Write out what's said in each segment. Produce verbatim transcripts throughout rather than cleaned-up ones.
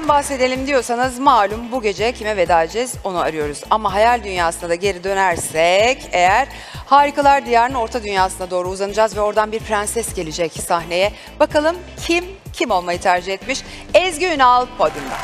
Ezgi'den bahsedelim diyorsanız malum bu gece kime veda edeceğiz onu arıyoruz. Ama hayal dünyasına da geri dönersek eğer Harikalar Diyarı'nın orta dünyasına doğru uzanacağız ve oradan bir prenses gelecek sahneye. Bakalım kim kim olmayı tercih etmiş? Ezgi Ünal podyumda.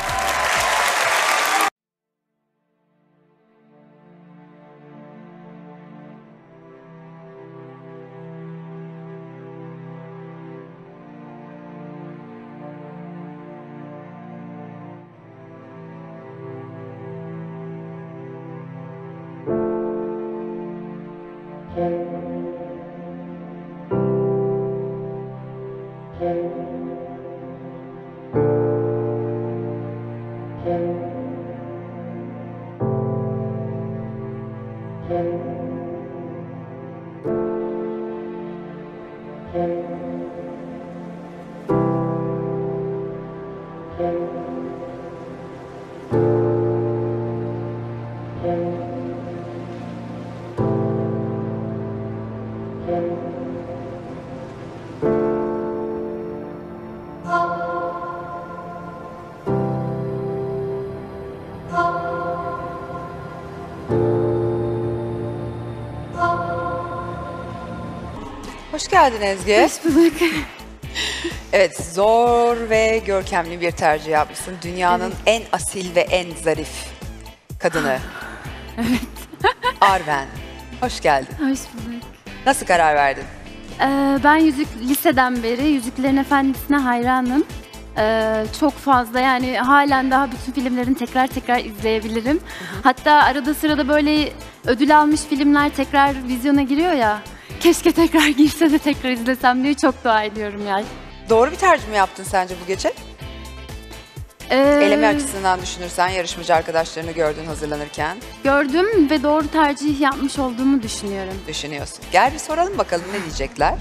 Hoş geldin Ezgi. Hoş bulduk. Evet, zor ve görkemli bir tercih yapmışsın. Dünyanın en asil ve en zarif kadını. Evet. Arven. Hoş geldin. Hoş bulduk. Nasıl karar verdin? Ee, ben yüzük liseden beri Yüzüklerin Efendisi'ne hayranım. Ee, çok fazla yani halen daha bütün filmlerini tekrar tekrar izleyebilirim. Hı hı. Hatta arada sırada böyle ödül almış filmler tekrar vizyona giriyor ya. Keşke tekrar girse de tekrar izlesem diye çok dua ediyorum yani. Doğru bir tercih mi yaptın sence bu gece? Ee, Eleme açısından düşünürsen yarışmacı arkadaşlarını gördün hazırlanırken. Gördüm ve doğru tercih yapmış olduğumu düşünüyorum. Düşünüyorsun. Gel bir soralım bakalım ne diyecekler?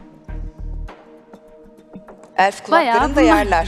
Elf kulaklarını da yerler.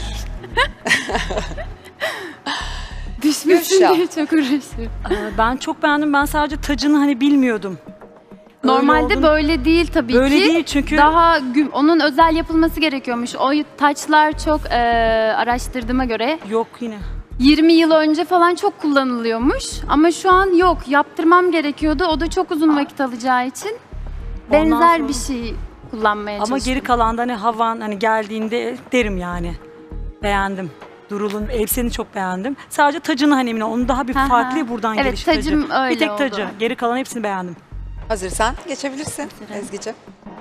Düşmesin Gülşah. diye çok uğraşıyorum. Ben çok beğendim. Ben sadece tacını hani bilmiyordum. Normalde olduğunu- böyle değil tabii Böyle ki. değil çünkü- Daha güm- onun özel yapılması gerekiyormuş. O taçlar çok e, araştırdığıma göre Yok yine. yirmi yıl önce falan çok kullanılıyormuş. Ama şu an yok. Yaptırmam gerekiyordu. O da çok uzun vakit alacağı için Ondan benzer sonra- bir şey kullanmaya Ama çalıştım. geri kalanda hani havan hani geldiğinde derim yani. Beğendim. Durul'un elbiseni çok beğendim. Sadece tacını hani emin ol. Onun daha bir Hı hı. farklı buradan Evet, geliş tacı. tacım öyle Bir tek oldu. tacı. Geri kalan hepsini beğendim. Hazırsan geçebilirsin Hazırım. Ezgi'ciğim.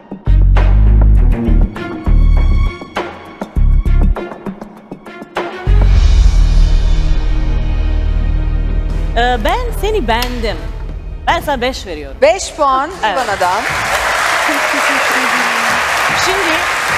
Ee, ben seni beğendim. Ben sana beş veriyorum. beş puan Evet. İvana'dan. Şimdi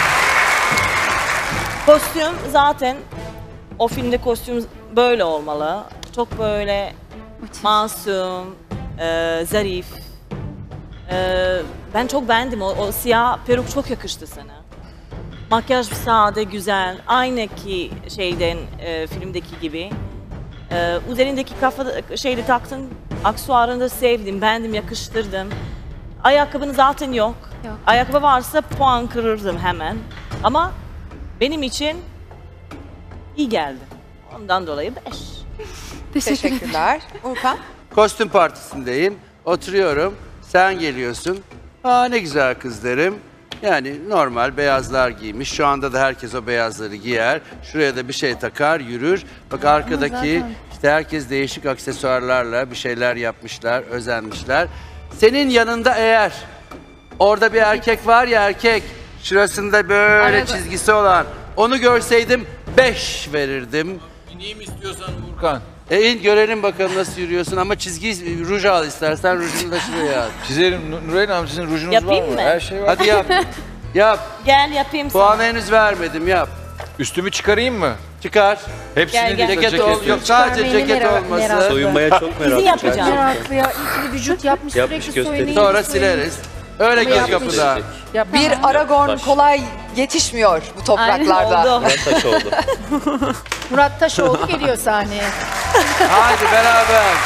kostüm zaten o filmde kostüm böyle olmalı. Çok böyle masum, e, zarif. E, ben çok beğendim. O, o siyah peruk çok yakıştı sana. Makyaj sade, güzel. Aynı ki şeyden e, filmdeki gibi. E, üzerindeki kafa şeyde taktın. Aksuarını da sevdim, beğendim, yakıştırdım. Ayakkabın zaten yok. Yok. Ayakkabı varsa puan kırırdım hemen. Ama benim için iyi geldi. Ondan dolayı beş. Teşekkür ederim. Teşekkürler. Urkan. Kostüm partisindeyim. Oturuyorum. Sen geliyorsun. Aa ne güzel kız derim. Yani normal beyazlar giymiş. Şu anda da herkes o beyazları giyer. Şuraya da bir şey takar, yürür. Bak arkadaki zaten. işte herkes değişik aksesuarlarla bir şeyler yapmışlar, özenmişler. Senin yanında eğer orada bir erkek var ya erkek, şurasında böyle Arada. çizgisi olan, onu görseydim beş verirdim. İneyim istiyorsan Urkan. E in görelim bakalım nasıl yürüyorsun ama çizgi ruj al istersen rujunu da şuraya al. Çizerim. Nur- Nurayın Hanım sizin rujunuz Yapayım var mı? mı? Her şey var. Hadi yap. Yap. Gel yapayım sana. Puanı henüz vermedim yap. Üstümü çıkarayım mı? Çıkar. Hepsini Gel, gel. de Ceket ol. ceketi. Yok sadece ceket olması. Soyunmaya çok merak Bizi yapacağım. Meraklı ya. İyi ki vücut yapmış, Yapmış, sürekli gösteriyor. soyunayım. Sonra sileriz. Öyle gir kapıda. Bir Aragorn kolay yetişmiyor bu topraklarda. Oldu. Murat Taş oldu. Murat Taşoğlu geliyor sahneye. Haydi beraber.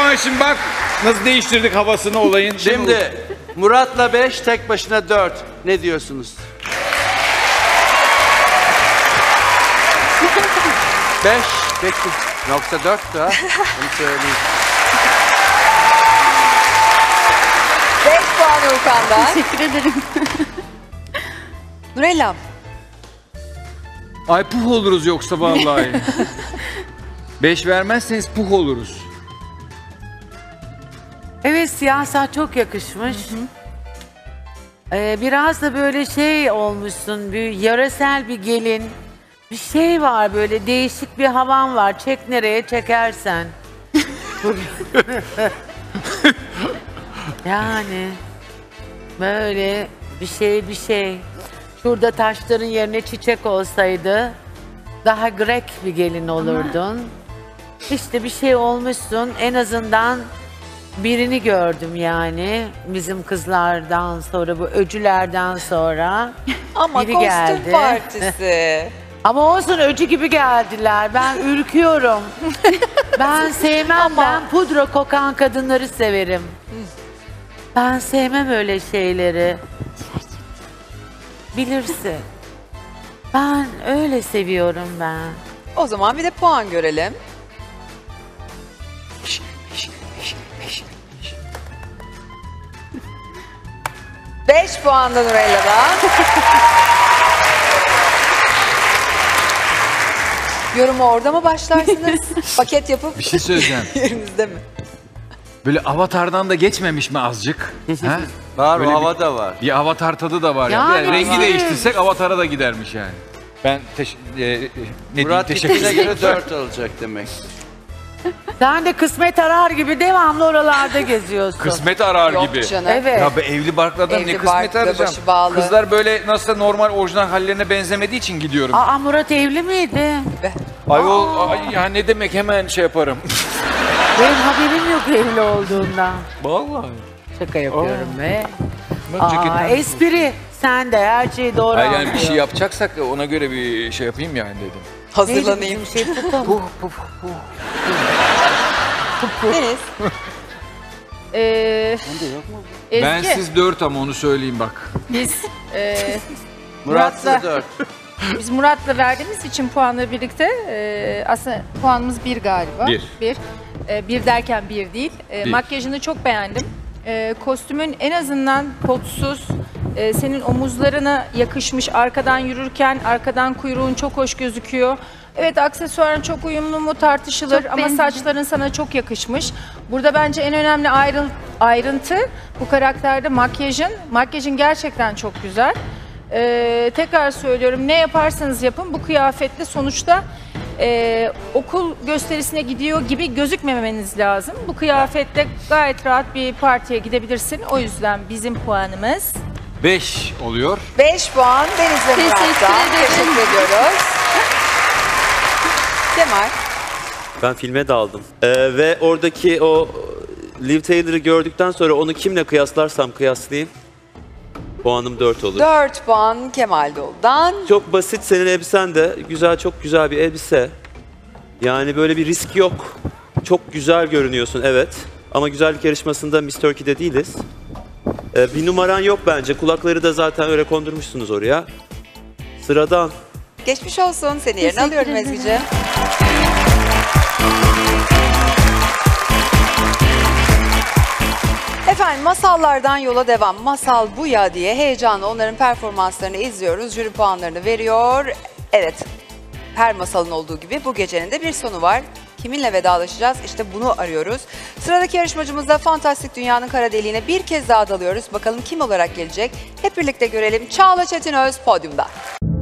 ama şimdi bak nasıl değiştirdik havasını olayın. Değil mi? Şimdi Murat'la beş, tek başına dört. Ne diyorsunuz? beş, peki. Nokta dörttü ha. Onu söyleyeyim. beş puan Urkan'dan. Teşekkür ederim. Nurellam. Ay puh oluruz yoksa vallahi. Beş vermezseniz puh oluruz. Evet, siyah saç çok yakışmış. Ee, biraz da böyle şey olmuşsun, bir yöresel bir gelin. Bir şey var, böyle değişik bir havan var. Çek nereye çekersen. Yani böyle bir şey bir şey. Şurada taşların yerine çiçek olsaydı daha Grek bir gelin olurdun. İşte bir şey olmuşsun. En azından birini gördüm yani. Bizim kızlardan sonra, bu öcülerden sonra. Ama Biri kostüm geldi. partisi. Ama olsun, öcü gibi geldiler. Ben ürküyorum. Ben sevmem. Ben pudra kokan kadınları severim. Ben sevmem öyle şeyleri. Bilirsin. Ben öyle seviyorum ben. O zaman bir de puan görelim. beş puan da Nurella'dan. Yorumu orada mı başlarsınız? Paket yapıp Bir şey söyleyeceğim. yerinizde mi? Böyle Avatar'dan da geçmemiş mi azıcık? ha? Var, Böyle o bir- havada var. Bir Avatar tadı da var ya. Yani Yani rengi var. değiştirsek Avatar'a da gidermiş yani. Ben teş- e, e, ne diyeyim, Murat teşekkür gittiğine ederim. göre dört olacak demek. Sen de kısmet arar gibi devamlı oralarda geziyorsun. Kısmet arar Yok gibi. canım. Evet. Ya be, evli barklı adam Evli ne kısmet barklı, arayacağım. başı bağlı. Kızlar böyle nasıl normal orijinal hallerine benzemediği için gidiyorum. Aa, Murat evli miydi? Ayol ay, ya ne demek hemen şey yaparım. Benim haberim yok evli olduğundan. Vallahi. Şaka yapıyorum be. Ben Aa, ceketten- espri. Sen de her şeyi doğru Hayır yani bir anlıyorsun. şey yapacaksak ona göre bir şey yapayım yani dedim. Hazırlanayım. Neydi bizim şey, pupa mı? Puh puh puh. Deniz. Ee, Ezgi, Ben siz dört ama onu söyleyeyim bak. biz e, Murat'la Murat'la- dört. biz Murat'la verdiğimiz için puanla birlikte e, aslında puanımız bir galiba. Bir. Bir. E, bir derken bir değil. E, Bir. Makyajını çok beğendim. E, kostümün en azından kotsuz, e, senin omuzlarına yakışmış. Arkadan yürürken arkadan kuyruğun çok hoş gözüküyor. Evet, aksesuarın çok uyumlu mu tartışılır Çok ama beğendim. saçların sana çok yakışmış. Burada bence en önemli ayrı- ayrıntı bu karakterde makyajın. Makyajın gerçekten çok güzel. Ee, tekrar söylüyorum, ne yaparsanız yapın bu kıyafetle sonuçta e, okul gösterisine gidiyor gibi gözükmemeniz lazım. Bu kıyafetle gayet rahat bir partiye gidebilirsin. O yüzden bizim puanımız Beş oluyor. beş puan Deniz ve Teşekkür Murat'tan. ederim. Teşekkür ediyoruz. Kemal. Ben filme daldım. Ee, ve oradaki o Liv Taylor'ı gördükten sonra onu kimle kıyaslarsam kıyaslayayım. Puanım dört olur. dört puan Kemal Doğulu'dan. Çok basit, senin elbisen de güzel, çok güzel bir elbise. Yani böyle bir risk yok. Çok güzel görünüyorsun, evet. Ama güzellik yarışmasında Miss Turkey'de değiliz. Ee, bir numaran yok bence. Kulakları da zaten öyle kondurmuşsunuz oraya. Sıradan. Geçmiş olsun. Seni yerine Teşekkür alıyorum ederim. Ezgi'ciğim. Efendim masallardan yola devam. Masal bu ya diye heyecanla onların performanslarını izliyoruz. Jüri puanlarını veriyor. Evet, her masalın olduğu gibi bu gecenin de bir sonu var. Kiminle vedalaşacağız? İşte bunu arıyoruz. Sıradaki yarışmacımızda fantastik dünyanın kara deliğine bir kez daha dalıyoruz. Bakalım kim olarak gelecek? Hep birlikte görelim. Çağla Çetinöz podyumda.